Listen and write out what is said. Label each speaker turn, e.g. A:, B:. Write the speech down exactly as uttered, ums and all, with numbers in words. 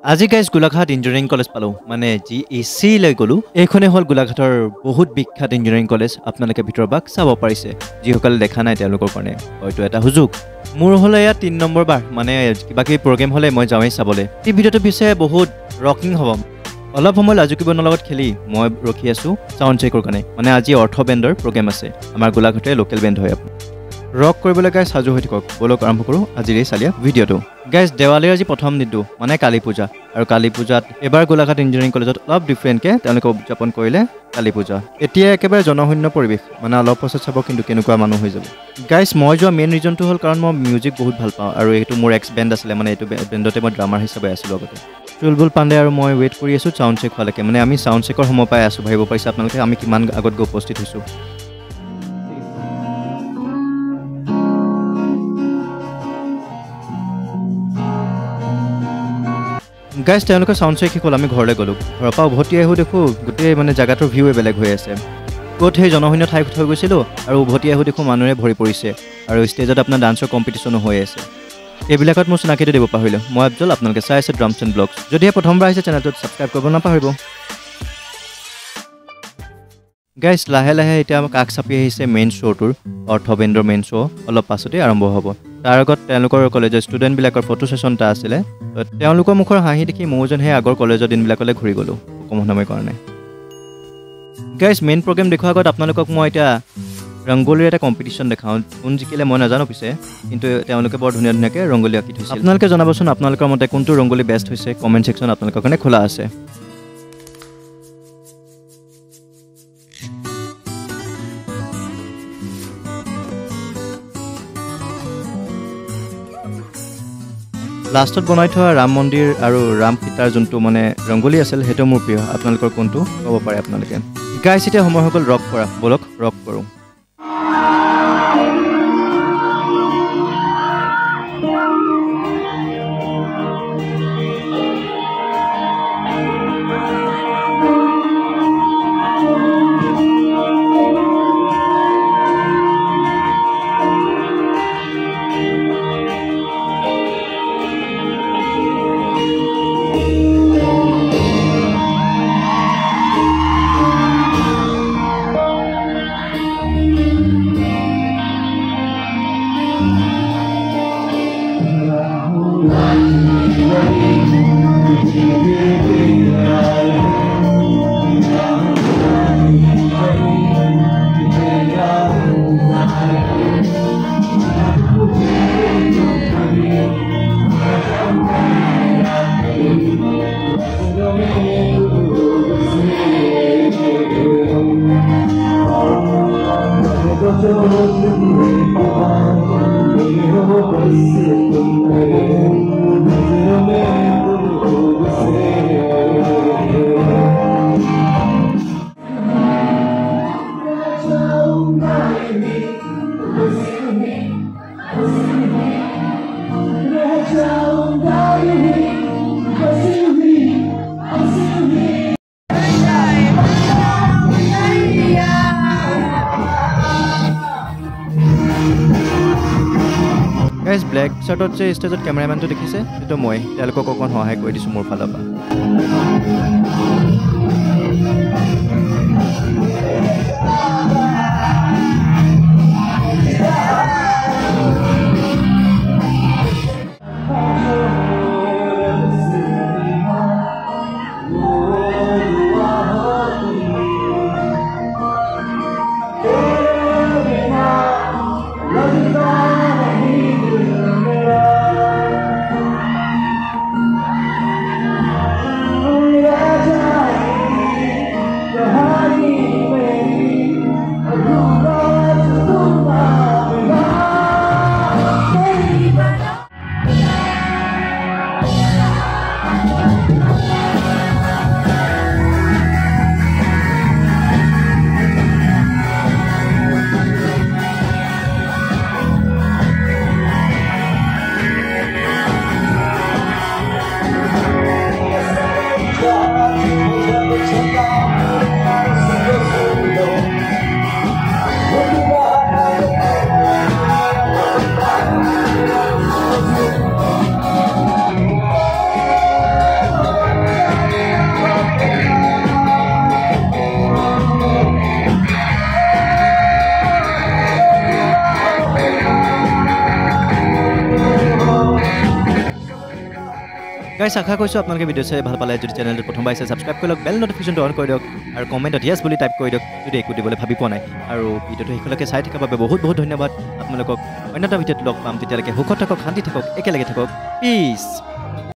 A: আজি guys Golaghat engineering college পালো মানে জি ই চি লৈ গলো এইখনে হল গোলাঘাটৰ বহুত বিখ্যাত ইঞ্জিনিয়াৰিং কলেজ আপোনালোকে ভিতৰ বাক চাব পাৰিছে যিসকলে দেখা নাই তেওঁলোকৰ কাৰণে হয়তো এটা সুযোগ মোৰ হলে ইয়া তিন নম্বৰ বাৰ মানে কিবাকি প্ৰগ্ৰাম হলে মই যাওঁই চাবলে এই ভিডিওটো পিছে বহুত ৰকিং হ'ব অলপ সময় লাজুকিবনৰ লগত খেলি মই ৰখি আছো সাউন্ড চেকৰ কাৰণে মানে আজি অৰ্থ বেণ্ডৰ প্ৰগ্ৰাম আছে আমাৰ গোলাঘাটৰ লোকেল বেণ্ড হয় ৰক কৰিবলৈ গাইজ সাজু হৈ থাকক বলক আৰম্ভ কৰো আজিৰ এই চালিয়া ভিডিওটো গাইজ দেৱালীৰ আজি প্ৰথম দিনটো মানে কালী পূজা আৰু কালী পূজাত এবাৰ গোলাঘাট ইঞ্জিনিয়াৰিং কলেজত অলপ ডিফাৰেণ্টকে তেওঁলোকে উদযাপন কৰিলে কালী পূজা এতিয়া একেবাৰে জনশূন্য পৰিৱেশ মানে অলপ পাছত চাব কিন্তু কেনেকুৱা মানুহ হৈ যাব গাইজ মই যোৱা মেইন ৰিজনটো হ'ল কাৰণ মই মিউজিক বহুত ভাল পাওঁ আৰু এইটো মোৰ এক্স বেণ্ড আছিলে মানে এইটো বেণ্ডতে মই ড্ৰামাৰ হিচাপে আছিলোঁ আগতে চুলবুল পাণ্ডে আৰু মই ৱেইট কৰি আছোঁ চাউণ্ড চেক হোৱালৈকে মানে আমি চাউণ্ড চেকৰ সময় পাই আছোঁ ভাবিব পাৰিছে আপোনালোকে আমি কিমান আগত গৈ উপস্থিত হৈছোঁ গাইজ তেওঁলোকে চাউণ্ড চেক শেষ হ'ল আমি ঘৰলৈ গ'লোঁ ঘৰৰ পৰা উভতি আহোঁ দেখোঁ গোটেই মানে জেগাটোৰ ভিউৱে বেলেগ হৈ আছে ক'ত সেই জনশূন্য ঠাই থৈ গৈছিলোঁ আৰু উভতি আহোঁ দেখোঁ মানুহে ভৰি পৰিছে আৰু ষ্টেজত আপোনাৰ ডান্সৰ কম্পিটিশ্যনো হৈ আছে এইবিলাকত মোৰ চিনাকিটো দিব পাহৰিলোঁ মই আফজল আপোনালোকে চাই আছে ড্ৰামছ এণ্ড ব্লগছ যদিহে প্ৰথমবাৰ আহিছে চেনেলটোত ছাবস্ক্ৰাইব কৰিব নাপাহৰিব গাইজ লাহে লাহে এতিয়া কাষ চাপি আহিছে মেইন শ্ব'টোৰ অৰ্থ বেণ্ডৰ মেইন শ্ব' অলপ পাছতে আৰম্ভ হ'ব তাৰ আগত তেওঁলোকৰ কলেজৰ ষ্টুডেণ্টবিলাকৰ ফটো ছেশ্যন এটা আছিলে তেওঁলোকৰ মুখৰ হাঁহি দেখি ময়ো যেন সেই আগৰ কলেজৰ দিনবিলাকলৈ ঘূৰি গ'লোঁ অকণমান সময় কাৰণে গাইজ মেইন প্ৰগ্ৰেম দেখুৱাৰ আগত আপোনালোকক মই এতিয়া ৰংগোলীৰ এটা কম্পিটিশ্যন দেখাওঁ কোন জিকিলে মই নাজানো পিছে কিন্তু তেওঁলোকে বৰ ধুনীয়া ধুনীয়াকৈ ৰংগোলী আঁকি থৈছে আপোনালোকে জনাবচোন আপোনালোকৰ মতে কোনটো ৰংগোলী বেষ্ট হৈছে কমেণ্ট ছেকশ্যন আপোনালোকৰ কাৰণে খোলা আছে লাষ্টত বনাই থোৱা ৰাম মন্দিৰ আৰু ৰাম সীতাৰ যোনটো মানে ৰংগোলী আছিল সেইটো মোৰ প্ৰিয় আপোনালোকৰ কোনটো ক'ব পাৰে আপোনালোকে গাইজ এতিয়া সময় হৈ গ'ল ৰক কৰা বলক ৰক কৰোঁ গাইজ ব্লেক শ্বাৰ্টত যে ষ্টেজত কেমেৰামেনটো দেখিছে সেইটো মই তেওঁলোকক অকণ সহায় কৰি দিছোঁ মোৰ ফালৰ পৰা
B: Yeah.
A: গাইছ আশা কৰিছোঁ আপোনালোকে ভিডিঅ' চাই ভাল পালে যদি চেনেলটো প্ৰথমবাৰ চাই ছাবস্ক্ৰাইব কৰি লওক বেল নটিফিকেশ্যনটো অন কৰি দিয়ক আৰু কমেণ্টত য়েছ বুলি টাইপ কৰি দিয়ক যদি একো দিবলৈ ভাবি পোৱা নাই আৰু ভিডিঅ'টো শেষলৈকে চাই থকাৰ বাবে বহুত বহুত ধন্যবাদ আপোনালোকক অন্য এটা ভিডিঅ'ত লগ পাম তেতিয়ালৈকে সুখত থাকক শান্তি থাকক একেলগে থাকক পিছ